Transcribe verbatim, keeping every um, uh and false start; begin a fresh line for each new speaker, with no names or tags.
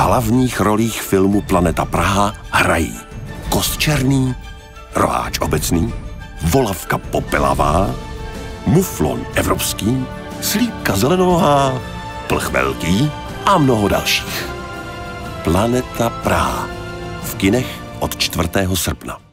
hlavních rolích filmu Planeta Praha hrají Kost černý, Roháč obecný, Volavka popelavá, Muflon evropský, Slípka zelenonohá, Plch velký a mnoho dalších. Planeta Praha v kinech od čtvrtého srpna.